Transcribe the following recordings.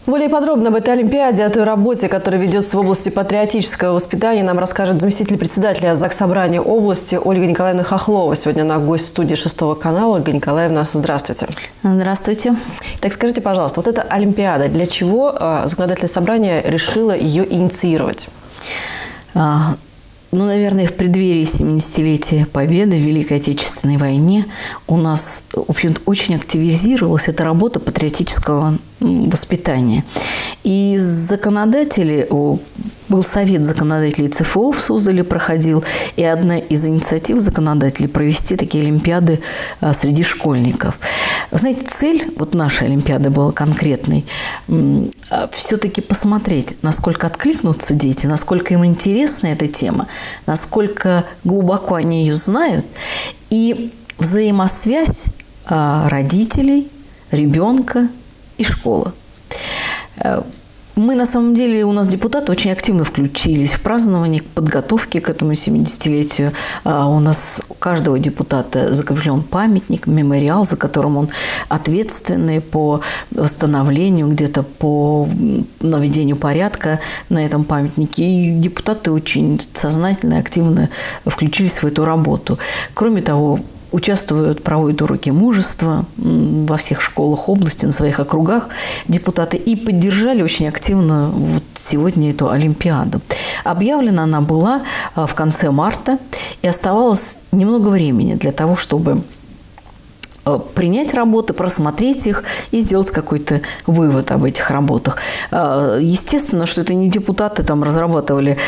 Более подробно об этой Олимпиаде, о той работе, которая ведется в области патриотического воспитания, нам расскажет заместитель председателя Заксобрания области Ольга Николаевна Хохлова. Сегодня она гость студии 6 канала. Ольга Николаевна, здравствуйте. Здравствуйте. Так скажите, пожалуйста, вот эта Олимпиада, для чего законодательное собрание решило ее инициировать? Наверное, в преддверии 70-летия Победы в Великой Отечественной войне у нас, в общем-то, очень активизировалась эта работа патриотического воспитания. И законодатели, был совет законодателей ЦФО в Суздале проходил, и одна из инициатив законодателей провести такие олимпиады среди школьников. Вы знаете, цель вот нашей олимпиады была конкретной. Все-таки посмотреть, насколько откликнутся дети, насколько им интересна эта тема, насколько глубоко они ее знают, и взаимосвязь родителей, ребенка и школы. Мы, на самом деле, у нас депутаты очень активно включились в празднование, подготовки к этому 70-летию. У нас у каждого депутата закреплен памятник, мемориал, за которым он ответственный по восстановлению, где-то по наведению порядка на этом памятнике. И депутаты очень сознательно и активно включились в эту работу. Кроме того, участвуют, проводят уроки мужества во всех школах области, на своих округах депутаты. И поддержали очень активно вот сегодня эту Олимпиаду. Объявлена она была в конце марта. И оставалось немного времени для того, чтобы принять работы, просмотреть их и сделать какой-то вывод об этих работах. Естественно, что это не депутаты там разрабатывали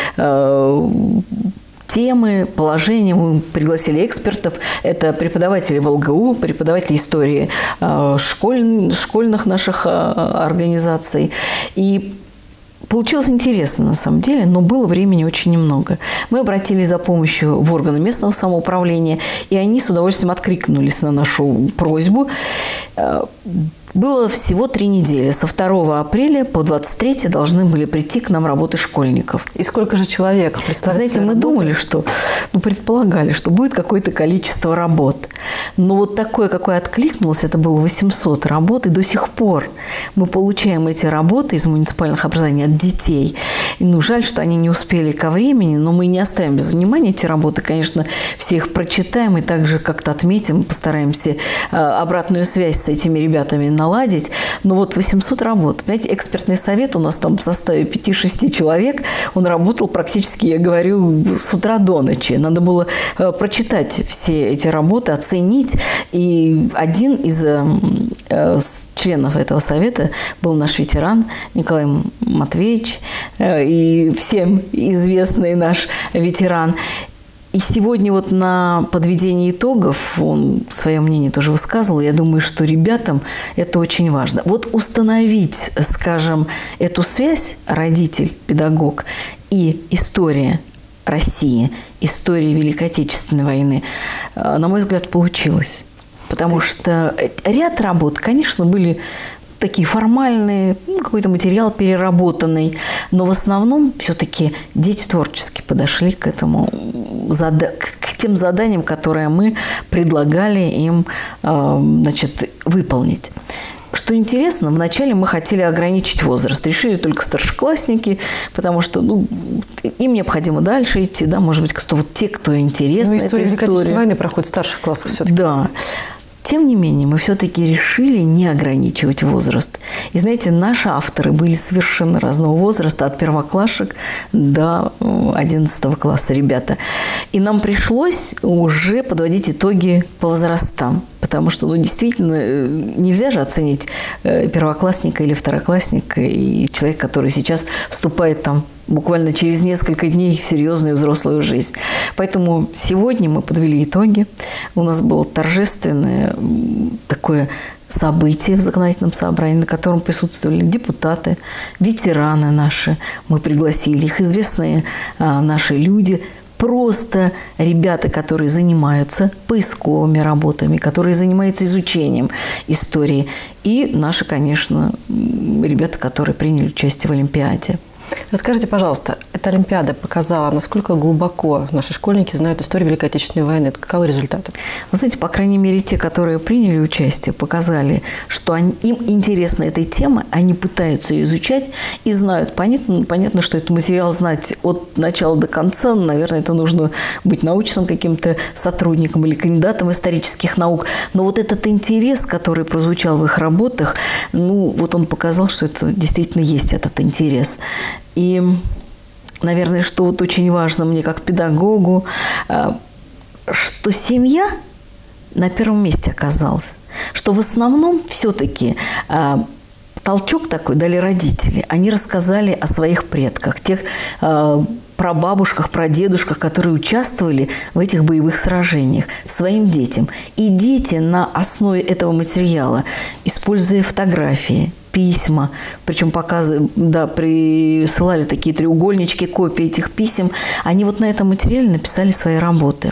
темы, положения. Мы пригласили экспертов. Это преподаватели в ЛГУ, преподаватели истории школьных наших организаций. И получилось интересно, на самом деле, но было времени очень немного. Мы обратились за помощью в органы местного самоуправления, и они с удовольствием откликнулись на нашу просьбу. Было всего 3 недели. Со 2 апреля по 23 должны были прийти к нам работы школьников. И сколько же человек? Знаете, мы думали, что, предполагали, что будет какое-то количество работ. Но вот такое, какое откликнулось, это было 800 работ. И до сих пор мы получаем эти работы из муниципальных образований от детей. И, жаль, что они не успели ко времени, но мы не оставим без внимания эти работы. Конечно, все их прочитаем и также как-то отметим, постараемся обратную связь с этими ребятами наладить. Но вот 800 работ. Понимаете, экспертный совет у нас там в составе 5-6 человек. Он работал практически, я говорю, с утра до ночи. Надо было прочитать все эти работы, оценить. И один из членов этого совета был наш ветеран Николай Матвеевич. И всем известный наш ветеран. И сегодня вот на подведении итогов он свое мнение тоже высказывал. Я думаю, что ребятам это очень важно. Вот установить, скажем, эту связь родитель, педагог и история России, история Великой Отечественной войны, на мой взгляд, получилось. Потому что ряд работ, конечно, были такие формальные, какой-то материал переработанный, но в основном все-таки дети творчески подошли к этому, к тем заданиям, которые мы предлагали им, выполнить. Что интересно, вначале мы хотели ограничить возраст. Решили только старшеклассники, потому что им необходимо дальше идти. Да, может быть, те, кто интересен этой истории. Великой Отечественной войны проходит в старших классах все-таки. Да. Тем не менее, мы все-таки решили не ограничивать возраст. И, знаете, наши авторы были совершенно разного возраста, от первоклашек до 11 класса ребята. И нам пришлось уже подводить итоги по возрастам. Потому что, действительно, нельзя же оценить первоклассника или второклассника и человека, который сейчас вступает там буквально через несколько дней в серьезную взрослую жизнь. Поэтому сегодня мы подвели итоги. У нас было торжественное такое событие в законодательном собрании, на котором присутствовали депутаты, ветераны наши. Мы пригласили их, известные наши люди, просто ребята, которые занимаются поисковыми работами, которые занимаются изучением истории. И наши, конечно, ребята, которые приняли участие в Олимпиаде. Расскажите, пожалуйста, эта Олимпиада показала, насколько глубоко наши школьники знают историю Великой Отечественной войны? Каковы результаты? Вы знаете, по крайней мере, те, которые приняли участие, показали, что им интересна эта тема, они пытаются ее изучать и знают. Понятно, что этот материал знать от начала до конца, наверное, это нужно быть научным каким-то сотрудником или кандидатом исторических наук. Но вот этот интерес, который прозвучал в их работах, вот он показал, что это действительно есть этот интерес. И, наверное, что вот очень важно мне как педагогу, что семья на первом месте оказалась. Что в основном все-таки толчок такой дали родители. Они рассказали о своих предках, тех прабабушках, прадедушках, которые участвовали в этих боевых сражениях своим детям. И дети на основе этого материала, используя фотографии, письма, причем присылали такие треугольнички, копии этих писем, они вот на этом материале написали свои работы.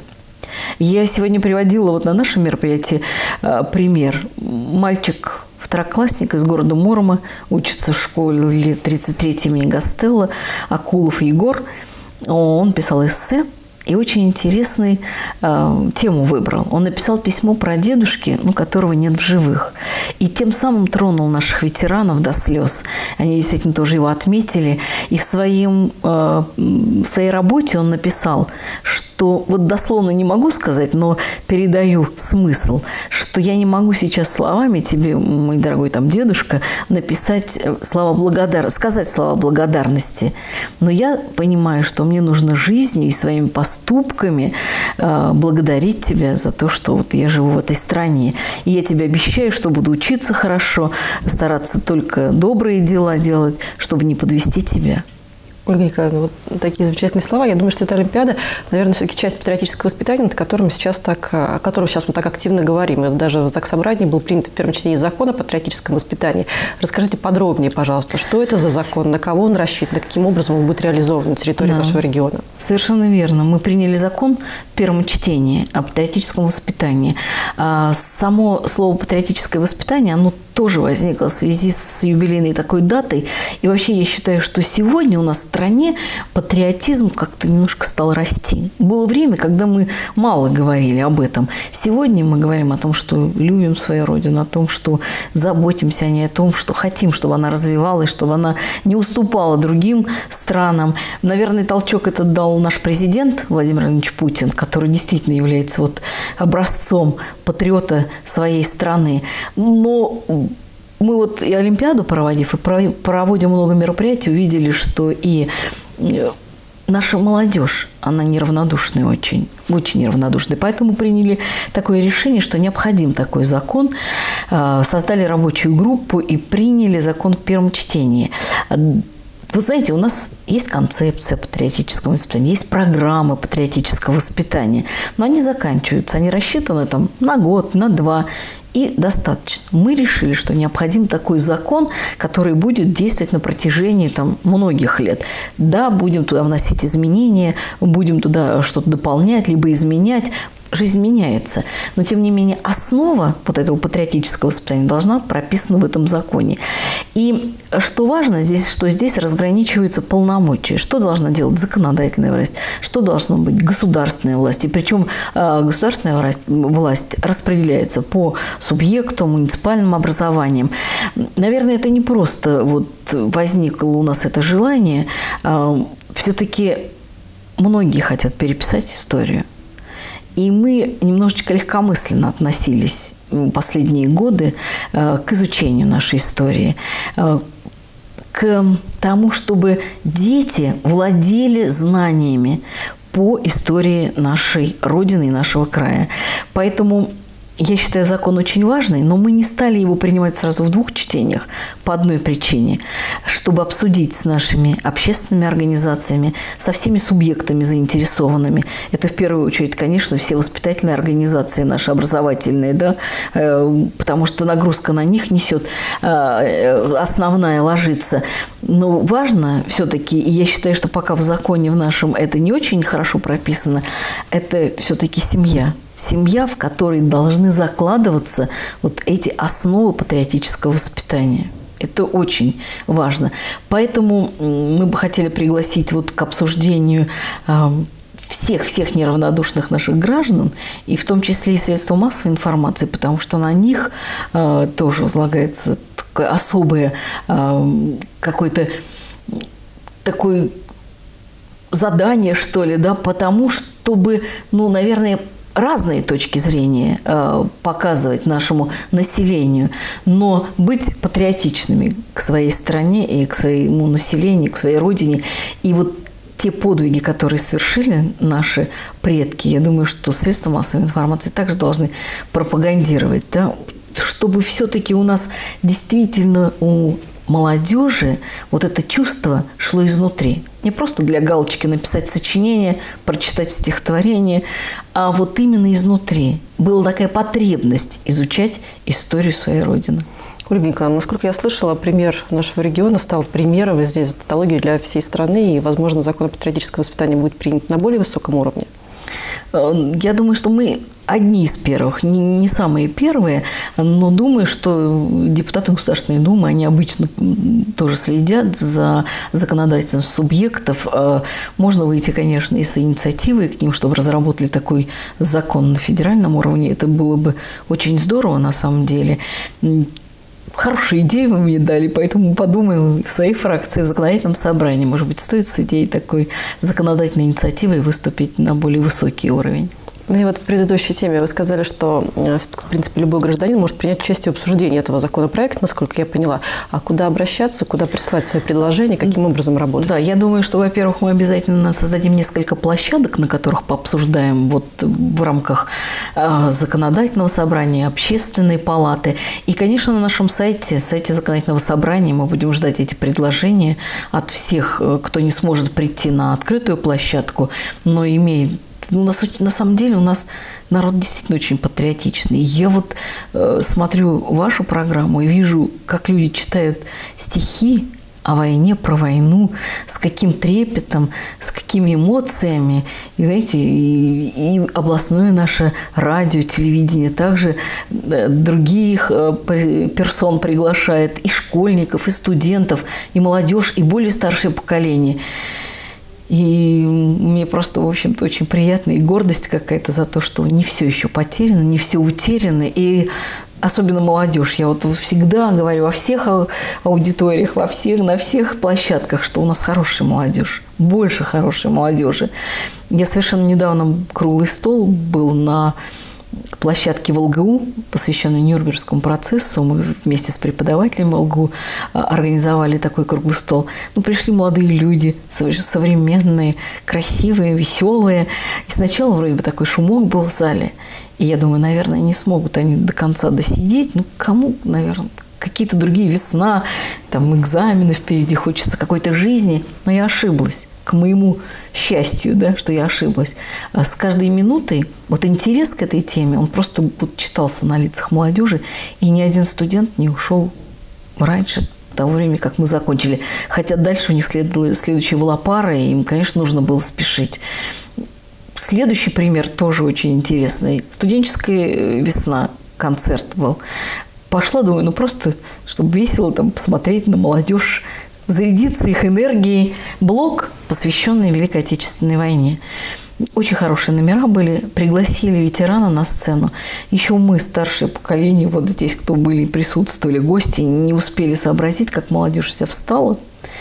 Я сегодня приводила вот на нашем мероприятии пример. Мальчик, второклассник из города Мурома, учится в школе 33 имени Гастелло, Акулов Егор. Он писал эссе и очень интересную тему выбрал. Он написал письмо про дедушки, которого нет в живых. И тем самым тронул наших ветеранов до слез. Они действительно тоже его отметили. И в своей работе он написал, что, вот дословно не могу сказать, но передаю смысл, что я не могу сейчас словами тебе, мой дорогой дедушка, написать сказать слова благодарности. Но я понимаю, что мне нужно жизнью и своими поступками благодарить тебя за то, что вот я живу в этой стране. И я тебе обещаю, что буду учиться хорошо, стараться только добрые дела делать, чтобы не подвести тебя. Ольга Николаевна, вот такие замечательные слова. Я думаю, что эта Олимпиада, наверное, все-таки часть патриотического воспитания, о котором сейчас мы так активно говорим. И даже в Заксобрании был принят в первом чтении закон о патриотическом воспитании. Расскажите подробнее, пожалуйста, что это за закон, на кого он рассчитан, каким образом он будет реализован на территории нашего региона? Совершенно верно. Мы приняли закон в первом чтении о патриотическом воспитании. Само слово «патриотическое воспитание», оно тоже возникло в связи с юбилейной такой датой. И вообще я считаю, что сегодня у нас в стране патриотизм как-то немножко стал расти. Было время, когда мы мало говорили об этом. Сегодня мы говорим о том, что любим свою родину, о том, что заботимся о ней, о том, что хотим, чтобы она развивалась, чтобы она не уступала другим странам. Наверное, толчок этот дал наш президент Владимир Владимирович Путин, который действительно является вот образцом патриота своей страны. Но мы вот и Олимпиаду проводив, и проводим много мероприятий, увидели, что и наша молодежь, она неравнодушная очень неравнодушная. Поэтому приняли такое решение, что необходим такой закон. Создали рабочую группу и приняли закон в первом чтении. Вы знаете, у нас есть концепция патриотического воспитания, есть программы патриотического воспитания, но они заканчиваются, они рассчитаны на год, на 2, и достаточно. Мы решили, что необходим такой закон, который будет действовать на протяжении многих лет. Да, будем туда вносить изменения, будем туда что-то дополнять, либо изменять. Жизнь меняется. Но, тем не менее, основа вот этого патриотического воспитания должна быть прописана в этом законе. И что важно здесь, что здесь разграничиваются полномочия. Что должна делать законодательная власть, что должна быть государственная власть. И причем государственная власть распределяется по субъекту, муниципальным образованиям. Наверное, это не просто возникло у нас это желание. Все-таки многие хотят переписать историю. И мы немножечко легкомысленно относились в последние годы к изучению нашей истории, к тому, чтобы дети владели знаниями по истории нашей Родины и нашего края. Поэтому я считаю закон очень важный, но мы не стали его принимать сразу в 2 чтениях по одной причине, чтобы обсудить с нашими общественными организациями, со всеми субъектами заинтересованными. Это в первую очередь, конечно, все воспитательные организации наши, образовательные, да, потому что нагрузка на них несет основная, ложится. Но важно все-таки, и я считаю, что пока в законе в нашем это не очень хорошо прописано, это все-таки семья. Семья, в которой должны закладываться вот эти основы патриотического воспитания. Это очень важно. Поэтому мы бы хотели пригласить вот к обсуждению всех неравнодушных наших граждан, и в том числе и средства массовой информации, потому что на них тоже возлагается такое особое какое-то такое задание, что ли, да, потому чтобы, ну, наверное, разные точки зрения показывать нашему населению, но быть патриотичными к своей стране и к своему населению, к своей родине. И вот те подвиги, которые совершили наши предки, я думаю, что средства массовой информации также должны пропагандировать, да, чтобы все-таки у нас действительно у молодежи вот это чувство шло изнутри. Не просто для галочки написать сочинение, прочитать стихотворение, а вот именно изнутри. Была такая потребность изучать историю своей Родины. Ольга Николаевна, насколько я слышала, пример нашего региона стал примером здесь статологии для всей страны, и, возможно, закон о патриотическом воспитании будет принят на более высоком уровне. Я думаю, что мы одни из первых, не самые первые, но думаю, что депутаты Государственной Думы, они обычно тоже следят за законодательством субъектов. Можно выйти, конечно, и с инициативой к ним, чтобы разработали такой закон на федеральном уровне. Это было бы очень здорово на самом деле. Хорошие идеи вы мне дали, поэтому подумаем в своей фракции, в законодательном собрании. Может быть, стоит с идеей такой законодательной инициативы выступить на более высокий уровень. И вот в предыдущей теме вы сказали, что, в принципе, любой гражданин может принять участие в обсуждении этого законопроекта, насколько я поняла. А куда обращаться, куда присылать свои предложения, каким образом работать? Да, я думаю, что, во-первых, мы обязательно создадим несколько площадок, на которых пообсуждаем вот в рамках законодательного собрания, общественной палаты. И, конечно, на нашем сайте законодательного собрания мы будем ждать эти предложения от всех, кто не сможет прийти на открытую площадку, но имеет. На самом деле у нас народ действительно очень патриотичный. Я вот смотрю вашу программу и вижу, как люди читают стихи о войне, про войну, с каким трепетом, с какими эмоциями. И, знаете, и областное наше радио, телевидение также других персон приглашает, и школьников, и студентов, и молодежь, и более старшее поколение. И мне просто, в общем-то, очень приятно и гордость какая-то за то, что не все еще потеряно, не все утеряно. И особенно молодежь. Я вот всегда говорю во всех аудиториях, на всех площадках, что у нас хорошая молодежь, больше хорошей молодежи. Я совершенно недавно круглый стол был на площадке в ЛГУ, посвященной Нюрнбергскому процессу. Мы вместе с преподавателем ЛГУ организовали такой круглый стол. Пришли молодые люди, современные, красивые, веселые. И сначала вроде бы такой шумок был в зале. И я думаю, наверное, не смогут они до конца досидеть. Кому, наверное, какие-то другие, весна, там экзамены впереди, хочется какой-то жизни. Но я ошиблась. К моему счастью, да, что я ошиблась. С каждой минутой вот интерес к этой теме, он просто вот читался на лицах молодежи, и ни один студент не ушел раньше того времени, как мы закончили. Хотя дальше у них следующая была пара, и им, конечно, нужно было спешить. Следующий пример тоже очень интересный. Студенческая весна, концерт был. Пошла, думаю, просто, чтобы весело там посмотреть на молодежь, зарядиться их энергией. Блок, посвященный Великой Отечественной войне. Очень хорошие номера были. Пригласили ветерана на сцену. Еще мы, старшее поколение, вот здесь, кто были, присутствовали, гости, не успели сообразить, как молодежь вся встала.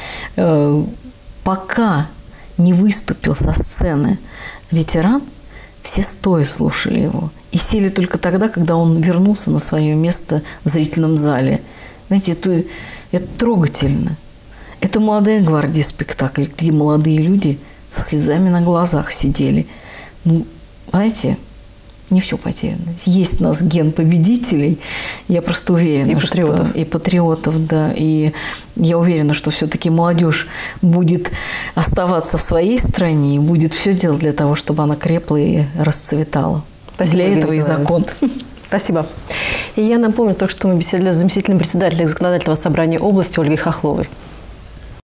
Пока не выступил со сцены ветеран, все стоя слушали его. И сели только тогда, когда он вернулся на свое место в зрительном зале. Знаете, это трогательно. Это «Молодая гвардия» спектакль, где молодые люди со слезами на глазах сидели. Знаете, не все потеряно. Есть у нас ген победителей. Я просто уверена, и патриотов. И патриотов, да. И я уверена, что все-таки молодежь будет оставаться в своей стране и будет все делать для того, чтобы она крепла и расцветала. Спасибо, для этого и закон. Спасибо. И я напомню только, что мы беседовали с заместителем председателя Законодательного собрания области Ольгой Хохловой.